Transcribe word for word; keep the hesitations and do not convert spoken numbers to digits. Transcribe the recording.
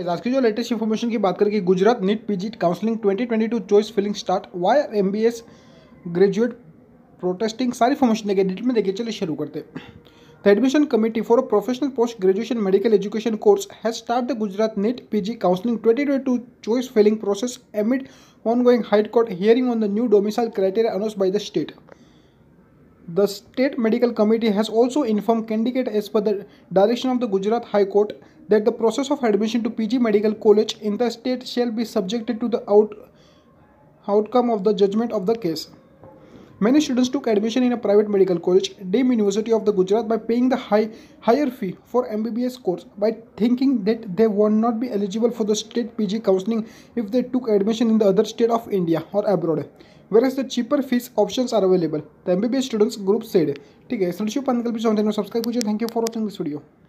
आज की जो लेटेस्ट इन्फॉर्मेशन की बात करें कि Gujarat NEET PG counselling twenty twenty two choice filling start वाई एमबीएस ग्रेजुएट प्रोटेस्टिंग, सारी इन्फॉर्मेशन देखिए डिटेल में देखिए। चलिए शुरू करते हैं। The admission committee for a professional post graduation medical education course has start the Gujarat NEET PG counselling twenty twenty two choice filling process amid ongoing high court hearing on the new domicile criteria announced by the state. The State Medical Committee has also informed candidates as per the direction of the Gujarat High Court that the process of admission to P G Medical College in the state shall be subjected to the out, outcome of the judgment of the case. Many students took admission in a private medical college, deemed University of the Gujarat, by paying the high, higher fee for M B B S course by thinking that they would not be eligible for the state P G counseling if they took admission in the other state of India or abroad, whereas the cheaper fees options are available, the M B B S students group said. ठीक है, subscribe कीजिए, thank you for watching this video.